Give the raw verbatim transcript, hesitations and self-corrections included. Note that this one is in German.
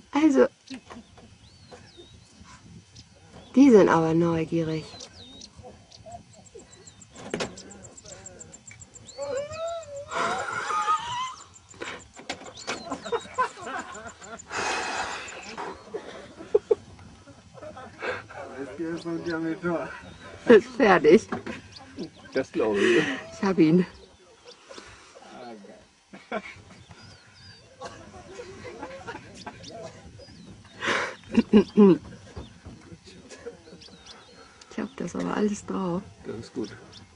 Also, die sind aber neugierig. Ist fertig. Das glaube ich. Ich hab ihn. Ich hab das aber alles drauf. Das ist gut.